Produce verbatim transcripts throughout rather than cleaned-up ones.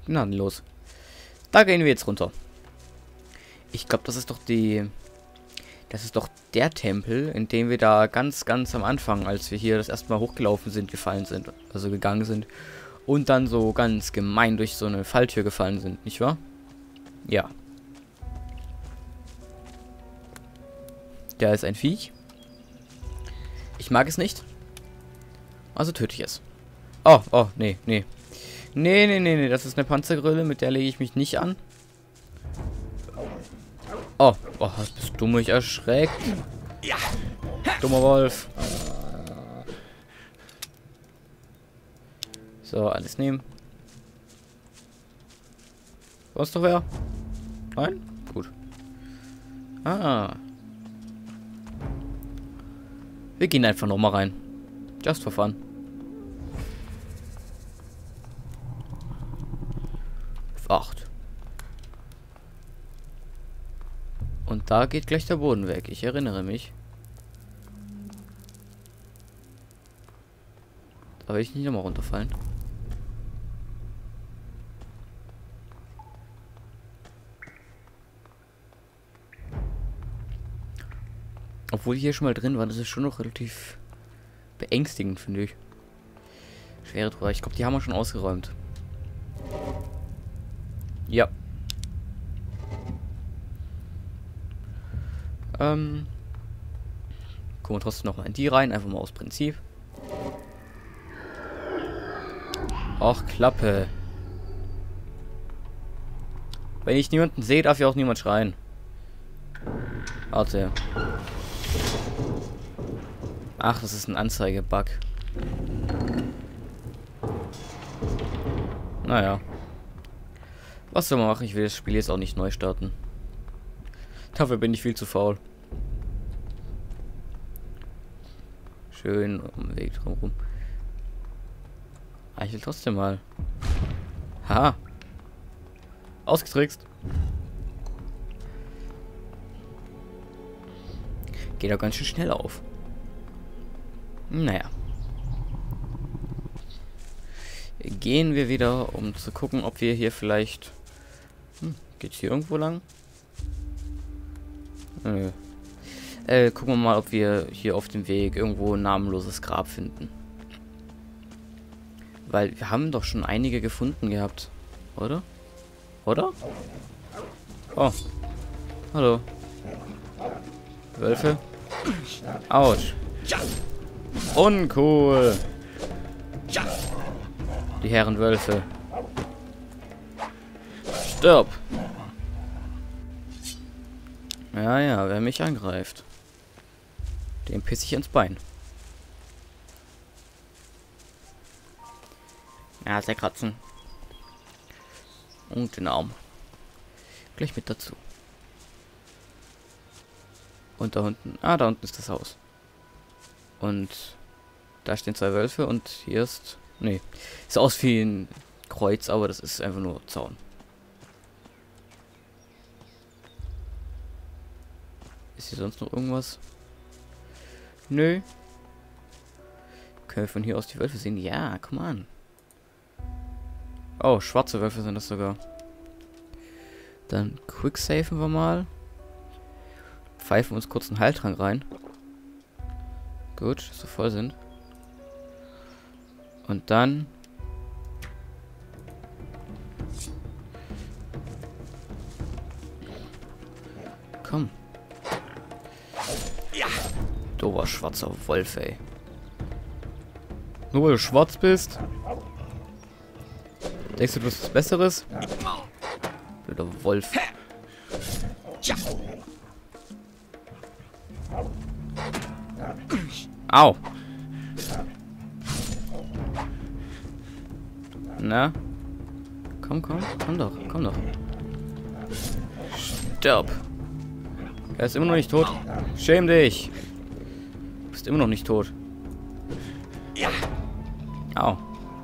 Gnadenlos. Da gehen wir jetzt runter. Ich glaube, das ist doch die... Das ist doch der Tempel, in dem wir da ganz, ganz am Anfang, als wir hier das erste Mal hochgelaufen sind, gefallen sind. Also gegangen sind. Und dann so ganz gemein durch so eine Falltür gefallen sind, nicht wahr? Ja. Da ist ein Viech. Ich mag es nicht. Also töte ich es. Oh, oh, nee, nee. Nee, nee, nee, nee, das ist eine Panzergrille, mit der lege ich mich nicht an. Oh, oh, bist du mich erschreckt? Dummer Wolf. So, alles nehmen. Sonst noch wer? Nein? Gut. Ah. Wir gehen einfach nochmal rein. Just for fun. acht. Und da geht gleich der Boden weg. Ich erinnere mich. Da will ich nicht nochmal runterfallen. Obwohl ich hier schon mal drin war, das ist schon noch relativ beängstigend, finde ich. Schwere Truhe. Ich glaube, die haben wir schon ausgeräumt. Ja. Ähm. Gucken wir trotzdem noch mal in die rein. Einfach mal aus Prinzip. Ach, Klappe. Wenn ich niemanden sehe, darf ja auch niemand schreien. Warte. Ach, das ist ein Anzeige-Bug. Naja. Was soll man machen? Ich will das Spiel jetzt auch nicht neu starten. Dafür bin ich viel zu faul. Schön um den Weg drumherum. Ah, ich will trotzdem mal. Haha. Ausgetrickst. Geht doch ganz schön schnell auf. Naja. Gehen wir wieder, um zu gucken, ob wir hier vielleicht... Hm, geht's hier irgendwo lang? Nö. Äh, gucken wir mal, ob wir hier auf dem Weg irgendwo ein namenloses Grab finden. Weil wir haben doch schon einige gefunden gehabt. Oder? Oder? Oh. Hallo. Wölfe. Autsch. Uncool. Die Herren Wölfe. Stirb. Ja, ja, wer mich angreift, dem piss ich ins Bein. Ja, sehr kratzen. Und den Arm. Gleich mit dazu. Und da unten. Ah, da unten ist das Haus. Und da stehen zwei Wölfe und hier ist... Nee. Ist aus wie ein Kreuz, aber das ist einfach nur Zaun. Ist hier sonst noch irgendwas? Nö. Können wir von hier aus die Wölfe sehen? Ja, come on. Oh, schwarze Wölfe sind das sogar. Dann quicksafen wir mal. Pfeifen uns kurz einen Heiltrank rein. Gut, dass wir voll sind. Und dann... Komm. Ja. Dober schwarzer Wolf, ey. Nur weil du schwarz bist? Denkst du, du bist was Besseres? Blöder Wolf. Au. Na? Komm, komm, komm doch, komm doch. Stirb. Er ist immer noch nicht tot. Schäm dich. Du bist immer noch nicht tot. Au.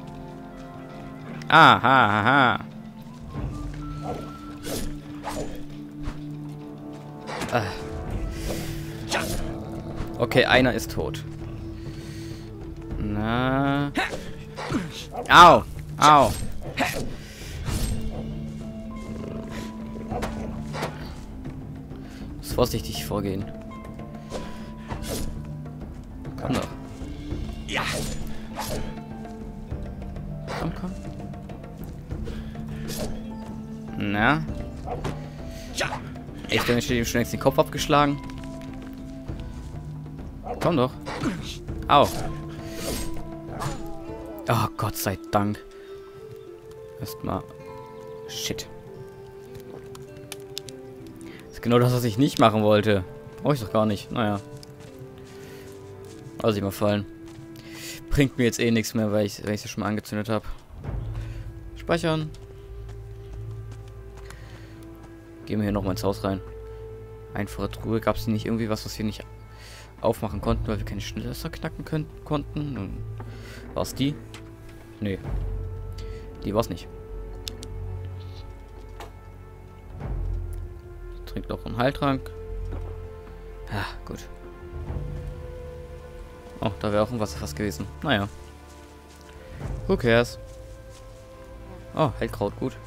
Aha, aha. Ah. Okay, einer ist tot. Na. Au. Au. vorsichtig vorgehen. Komm doch. Ja. Komm, komm. Na? Ja. Ich bin schon längst den Kopf abgeschlagen. Komm doch. Au. Oh, Gott sei Dank. Erstmal. Shit. Das ist genau das, was ich nicht machen wollte. Brauche ich doch gar nicht. Naja. Lass ich mal fallen. Bringt mir jetzt eh nichts mehr, weil ich es ja schon mal angezündet habe. Speichern. Gehen wir hier nochmal ins Haus rein. Einfache Truhe. Gab es nicht irgendwie was, was wir nicht aufmachen konnten, weil wir keine Schlösser knacken können, konnten? War es die? Nee. Die war es nicht. Trinkt noch einen Heiltrank. Ja, gut. Oh, da wäre auch ein Wasserfass gewesen. Naja. Who cares? Oh, Heilkraut, gut.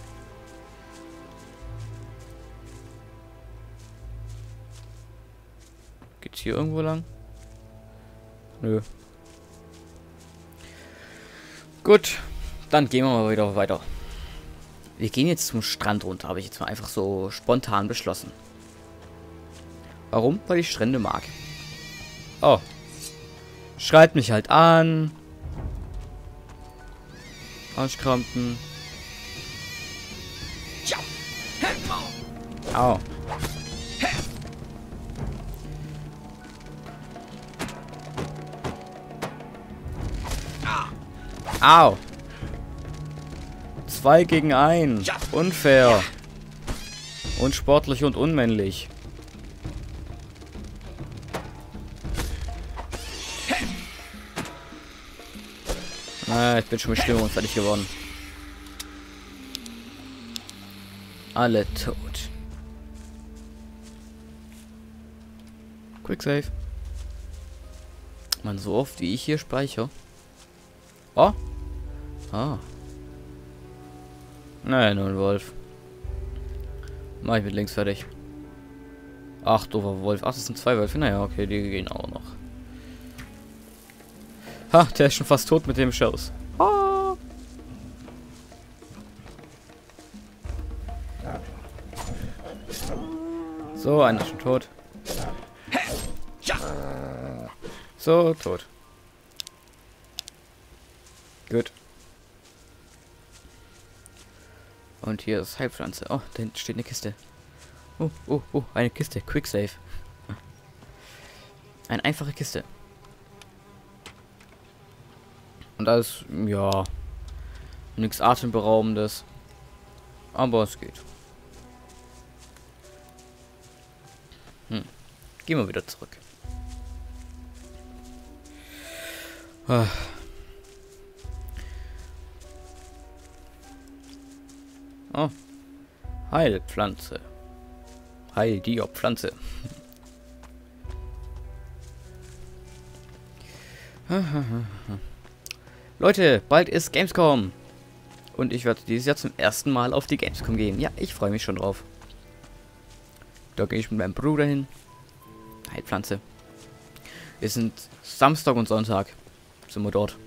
Geht's hier irgendwo lang? Nö. Gut, dann gehen wir mal wieder weiter. Wir gehen jetzt zum Strand runter, habe ich jetzt mal einfach so spontan beschlossen. Warum? Weil ich Strände mag. Oh. Schreit mich halt an. Arschkrampen. Au. Au. Zwei gegen ein. Unfair. Unsportlich und unmännlich. Ah, ich bin schon mit Stimmung fertig geworden. Alle tot. Quick Save. Man, so oft wie ich hier speichere. Oh. Ah. Nein, nur ein Wolf. Mach ich mit links fertig. Ach, doofer Wolf. Ach, das sind zwei Wölfe. Naja, okay, die gehen auch noch. Ha, der ist schon fast tot mit dem Schuss. Ah. So, einer ist schon tot. So, tot. Gut. Und hier ist Heilpflanze. Oh, da hinten steht eine Kiste. Oh, oh, oh, eine Kiste. Quick Save. Eine einfache Kiste. Und da ist, ja, nichts Atemberaubendes. Aber es geht. Hm. Gehen wir wieder zurück. Ah. Oh. Heilpflanze. Heil die Pflanze. Leute, bald ist Gamescom. Und ich werde dieses Jahr zum ersten Mal auf die Gamescom gehen. Ja, ich freue mich schon drauf. Da gehe ich mit meinem Bruder hin. Heilpflanze. Wir sind Samstag und Sonntag. Sind wir dort.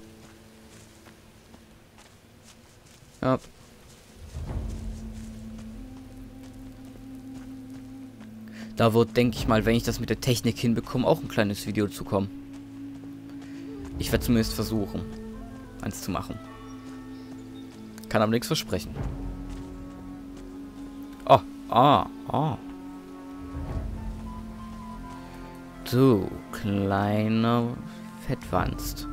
Ja. Da wird, denke ich mal, wenn ich das mit der Technik hinbekomme, auch ein kleines Video zu kommen. Ich werde zumindest versuchen, eins zu machen. Kann aber nichts versprechen. Oh, ah, ah. Du, kleiner Fettwanst.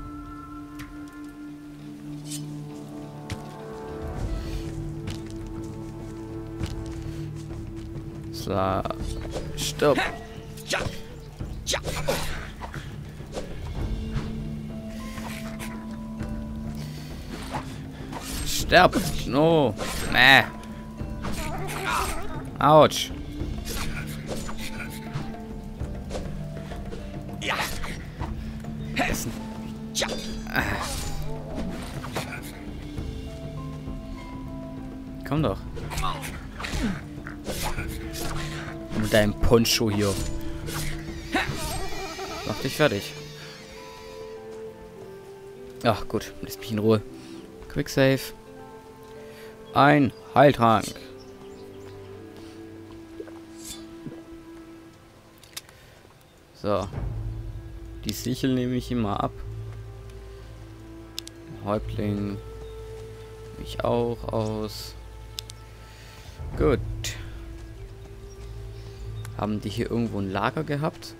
So. Stopp. Sterb. No. Mäh. Autsch. Das sind... ah. Komm doch. Komm mit deinem Poncho hier. Mach dich fertig. Ach gut, lass mich in Ruhe. Quick Save. Ein Heiltrank. So. Die Sichel nehme ich immer ab. Häuptling nehme ich auch aus. Gut. Haben die hier irgendwo ein Lager gehabt?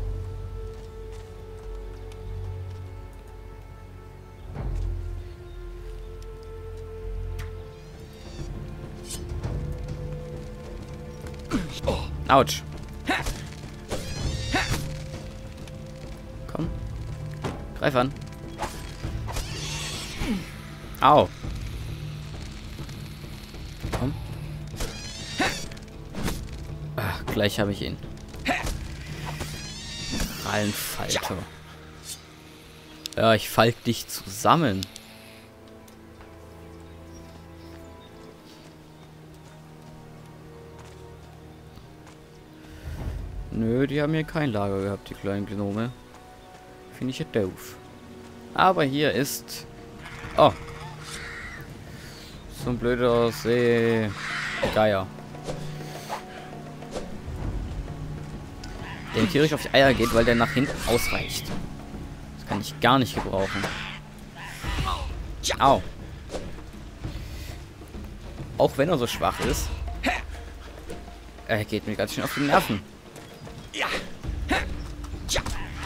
Autsch. Komm. Greif an. Au. Komm. Ach, gleich habe ich ihn. Krallenfalter. Ja, ich falte dich zusammen. Nö, die haben hier kein Lager gehabt, die kleinen Gnome. Finde ich ja doof. Aber hier ist... Oh. So ein blöder Seegeier. Der tierisch auf die Eier geht, weil der nach hinten ausreicht. Das kann ich gar nicht gebrauchen. Au. Auch wenn er so schwach ist. Er geht mir ganz schön auf die Nerven. Ja. Ja.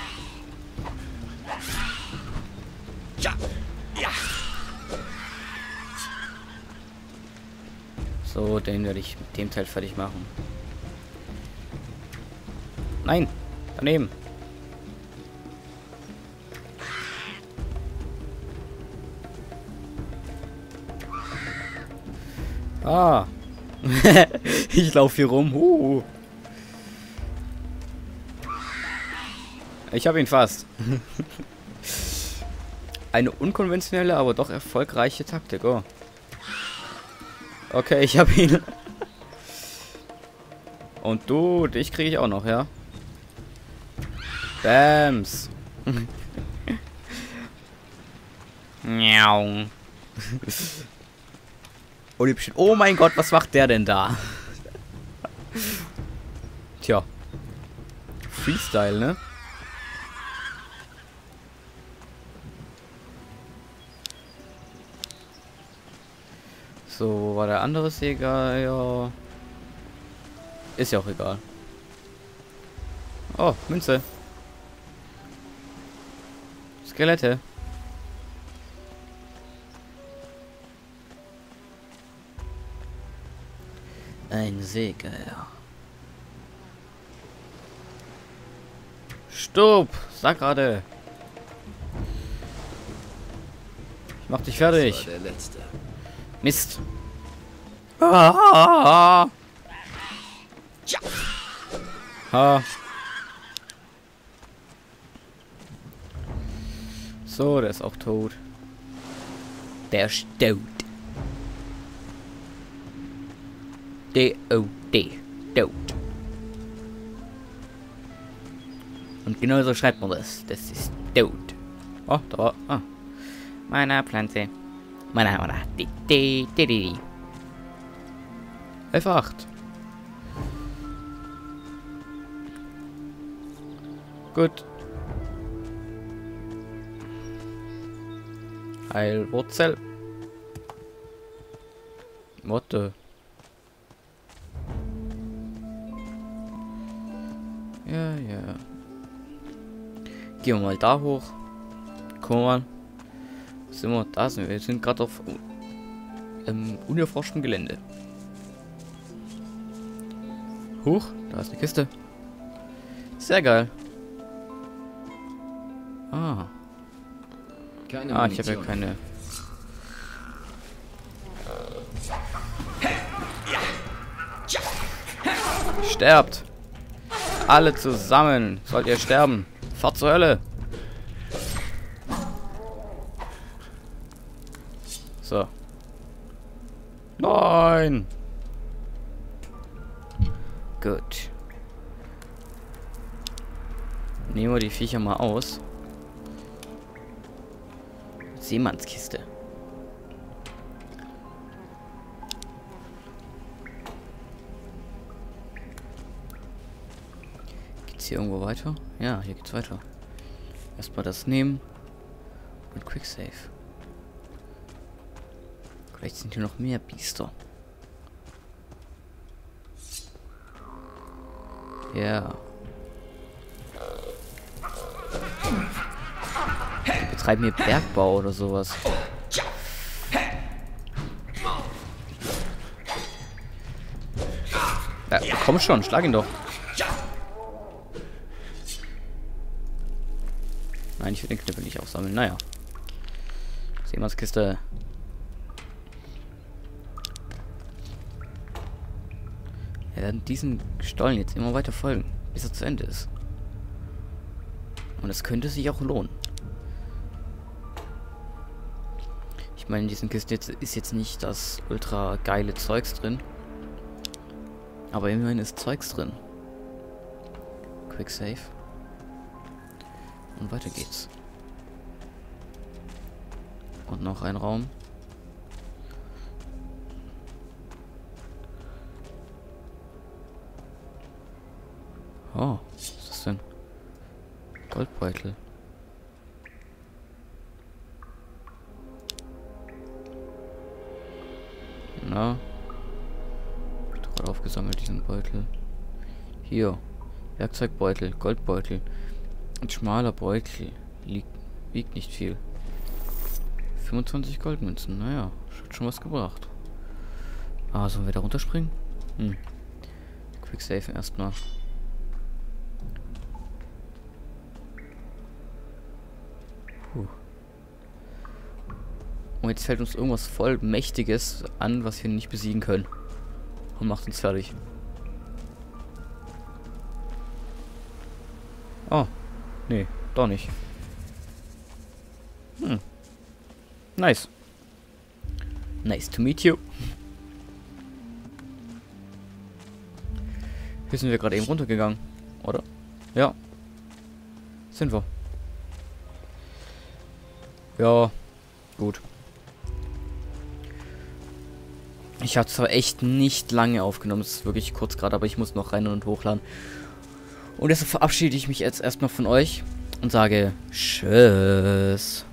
Ja. Ja. So, den werde ich mit dem Teil fertig machen. Nein, daneben. Ah. Ich laufe hier rum. Uh. Ich habe ihn fast. Eine unkonventionelle, aber doch erfolgreiche Taktik. Oh. Okay, ich habe ihn. Und du, dich kriege ich auch noch, ja? Bams. Miau. Oh mein Gott, was macht der denn da? Tja. Freestyle, ne? So, wo war der andere Seegeier? Ist ja auch egal. Oh, Münze. Skelette. Ein Seegeier. Stopp! Sag gerade. Ich mach dich fertig. Das war der letzte. Mist. Ah. Ha. So, der ist auch tot. Der ist tot. D O D. Tot. Und genau so schreibt man das. Das ist tot. Oh, da war... Ah. Meine Pflanze. Meine Hammer. Die, die, die, die. F acht. Gut. Heilwurzel. Motte. Ja, ja. Gehen wir mal da hoch. Guck mal. Sind wir? Da sind wir. Wir sind gerade auf ähm, unerforschtem Gelände. Hoch, da ist eine Kiste. Sehr geil. Ah. Keine ah, ich habe ja Munition. keine. Sterbt. Alle zusammen. Sollt ihr sterben. Fahrt zur Hölle. So. Nein. Gut. Nehmen wir die Viecher mal aus. Seemannskiste. Geht's hier irgendwo weiter? Ja, hier geht's weiter. Erstmal das nehmen. Und Quicksave. Vielleicht sind hier noch mehr Biester. Ja. Wir betreiben hier Bergbau oder sowas. Ja, komm schon, schlag ihn doch. Nein, ich will den Knüppel nicht aufsammeln. Naja. Seemannskiste. Wir werden diesen Stollen jetzt immer weiter folgen, bis er zu Ende ist. Und es könnte sich auch lohnen. Ich meine, in diesen Kisten jetzt ist jetzt nicht das ultra geile Zeugs drin. Aber immerhin ist Zeugs drin. Quick Save. Und weiter geht's. Und noch ein Raum. Oh, was ist das denn? Goldbeutel. Na? Hab ich doch gerade aufgesammelt, diesen Beutel. Hier. Werkzeugbeutel, Goldbeutel. Ein schmaler Beutel. Liegt, wiegt nicht viel. fünfundzwanzig Goldmünzen. Naja, hat schon was gebracht. Ah, sollen wir da runterspringen? Hm. Quick Save erstmal. Puh. Und jetzt fällt uns irgendwas voll Mächtiges an, was wir nicht besiegen können. Und macht uns fertig. Oh. Nee, doch nicht. Hm. Nice. Nice to meet you. Hier sind wir gerade eben runtergegangen, oder? Ja. Sind wir. Ja, gut. Ich habe zwar echt nicht lange aufgenommen, es ist wirklich kurz gerade, aber ich muss noch rein und hochladen. Und deshalb verabschiede ich mich jetzt erstmal von euch und sage Tschüss.